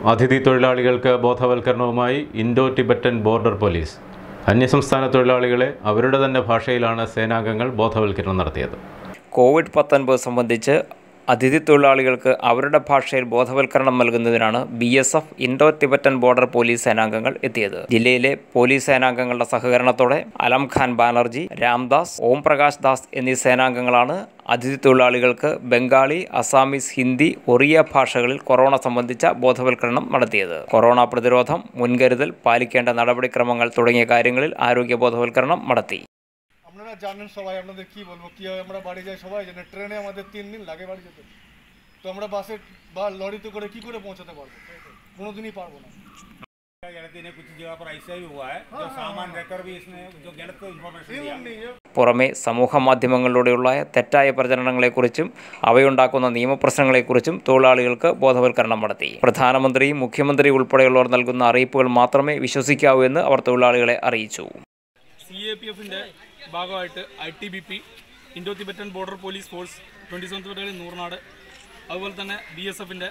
അതിഥി തൊഴിലാളികൾക്ക് ബോധവൽക്കരണവുമായി ഇൻഡോ ടിബറ്റൻ ബോർഡർ പോലീസ്. അന്യസംസ്ഥാന തൊഴിലാളികളെ അവരുടെ തന്നെ ഭാഷയിലാണ് സേനാംഗങ്ങൾ ബോധവൽക്കരണം നടത്തിയത്. കോവിഡ്-19 സംബന്ധിച്ച് അതിഥി തൊഴിലാളികൾക്ക് അവരുടെ ഭാഷയിൽ ബോധവൽക്കരണം നൽകുന്നതിനാണ് BSF Indo Tibetan border police സേനാംഗങ്ങൾ എത്തിയത്. ജില്ലയിലെ പോലീസ് സേനാംഗങ്ങളുടെ സഹകരണത്തോടെ അലം ഖാൻ ബാനർജി, രാംദാസ്, ഓം പ്രകാശ് ദാസ് എന്നീ സേനാംഗങ്ങളാണ് അതിഥി തൊഴിലാളികൾക്ക് ബംഗാളി, അസാമീസ്, ഹിന്ദി, ഒറിയ ഭാഷകളിൽ കൊറോണ സംബന്ധിച്ച ബോധവൽക്കരണം നടത്തിയത്. കൊറോണ പ്രതിരോധം, മുൻകരുതൽ, പാലിക്കേണ്ട നടപടിക്രമങ്ങൾ തുടങ്ങിയ കാര്യങ്ങളിൽ ആരോഗ്യ ബോധവൽക്കരണം നടത്തി. জানেন সবাই আপনাদের কি বলবো কিভাবে আমরা বাড়ি যাই সবাই জানেন ট্রেনে আমাদের 3 দিন লাগে বাড়ি যেতে তো আমরা বাসে বা লরিতে করে কি করে পৌঁছাতে পারবো কোনোদিনই পারবো না कुछ जगह पर ऐसा ही हुआ है जो सामान रहकर भी इसने जो गलत इंफॉर्मेशन दिया പുറമെ സമൂഹ മാധ്യമങ്ങളിലൂടെയുള്ള തെറ്റായ പ്രചരണങ്ങളെക്കുറിച്ചും അവയുണ്ടാക്കുന്ന നിയമപ്രശ്നങ്ങളെക്കുറിച്ചും തൊഴിലാളികൾക്ക് ബോധവൽക്കരണം നടത്തി. പ്രധാനമന്ത്രി, മുഖ്യമന്ത്രി ഉൾപ്പെടെയുള്ളവർ നൽകുന്ന അറിയിപ്പുകൾ മാത്രമേ വിശ്വസിക്കാവൂ എന്ന് അവർ തൊഴിലാളികളെ അറിയിച്ചു. CAPFന്റെ ഭാഗമായിട്ട് ITBP Indo Tibetan border police force 27th battalion Noornad, അതുപോലെ തന്നെ BSFന്റെ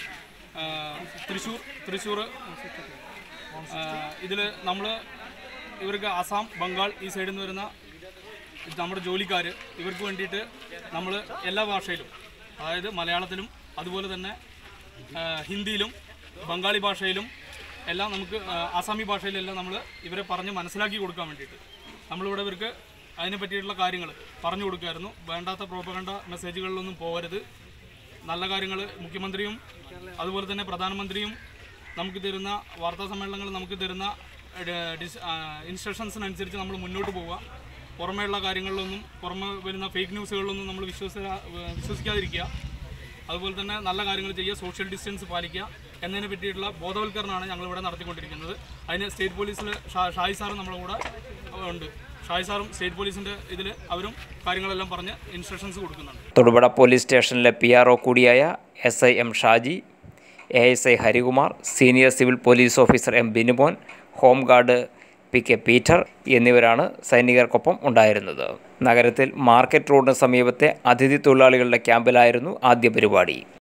തൃശ്ശൂർ ഇതിൽ നമ്മൾ ഇവർക്ക് അസം, ബംഗാൾ ഈ സൈഡിൽ നിന്ന് വരുന്ന നമ്മുടെ ജോലിക്കാർ ഇവർക്ക് വേണ്ടിയിട്ട് നമ്മൾ എല്ലാ ഭാഷയിലും, അതായത് മലയാളത്തിലും അതുപോലെ തന്നെ ഹിന്ദിയിലും ബംഗാളി ഭാഷയിലും എല്ലാം നമുക്ക് ആസാമി ഭാഷയിലെല്ലാം നമ്മൾ ഇവരെ പറഞ്ഞ് മനസ്സിലാക്കി കൊടുക്കാൻ വേണ്ടിയിട്ട് നമ്മളിവിടെ ഇവർക്ക് അതിനെ പറ്റിയിട്ടുള്ള കാര്യങ്ങൾ പറഞ്ഞു കൊടുക്കുമായിരുന്നു. വേണ്ടാത്ത പ്രോപ്പഗണ്ട മെസ്സേജുകളിലൊന്നും പോകരുത്. നല്ല കാര്യങ്ങൾ മുഖ്യമന്ത്രിയും അതുപോലെ തന്നെ പ്രധാനമന്ത്രിയും നമുക്ക് തരുന്ന വാർത്താ സമ്മേളനങ്ങൾ നമുക്ക് തരുന്ന ഇൻസ്ട്രക്ഷൻസിനനുസരിച്ച് നമ്മൾ മുന്നോട്ട് പോവുക. പുറമേയുള്ള കാര്യങ്ങളിലൊന്നും, പുറമെ വരുന്ന ഫേക്ക് ന്യൂസുകളിലൊന്നും നമ്മൾ വിശ്വസിക്കാതിരിക്കുക. അതുപോലെ തന്നെ നല്ല കാര്യങ്ങൾ ചെയ്യുക, സോഷ്യൽ ഡിസ്റ്റൻസ് പാലിക്കുക എന്നതിനെ പറ്റിയിട്ടുള്ള ബോധവൽക്കരണമാണ് ഞങ്ങളിവിടെ നടത്തിക്കൊണ്ടിരിക്കുന്നത്. അതിന് സ്റ്റേറ്റ് പോലീസിൽ ഷായി സാറും നമ്മുടെ കൂടെ ഉണ്ട്. ഷായി സാറും സ്റ്റേറ്റ് പോലീസിൻ്റെ ഇതിൽ അവരും കാര്യങ്ങളെല്ലാം പറഞ്ഞ് ഇൻസ്ട്രക്ഷൻസ് കൊടുക്കുന്നുണ്ട്. തൊടുപുഴ പോലീസ് സ്റ്റേഷനിലെ PRO കൂടിയായ SI M Shaji, ASI Harikumar, senior civil police officer M Binumon, home guard PK Peter എന്നിവരാണ് സൈനികർക്കൊപ്പം ഉണ്ടായിരുന്നത്. നഗരത്തിൽ മാർക്കറ്റ് റോഡിന് സമീപത്തെ അതിഥി തൊഴിലാളികളുടെ ക്യാമ്പിലായിരുന്നു ആദ്യ പരിപാടി.